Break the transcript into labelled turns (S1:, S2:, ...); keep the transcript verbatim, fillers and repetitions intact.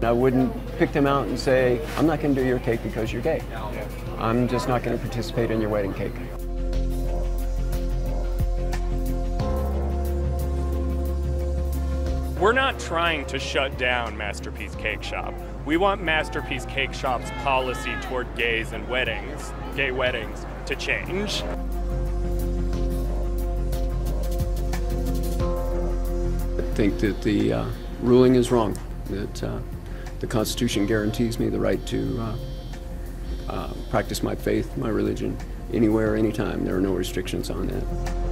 S1: I wouldn't pick them out and say, I'm not going to do your cake because you're gay. I'm just not going to participate in your wedding cake.
S2: We're not trying to shut down Masterpiece Cake Shop. We want Masterpiece Cake Shop's policy toward gays and weddings, gay weddings, to change.
S1: I think that the uh, ruling is wrong, that uh, the Constitution guarantees me the right to uh, uh, practice my faith, my religion, anywhere, anytime. There are no restrictions on that.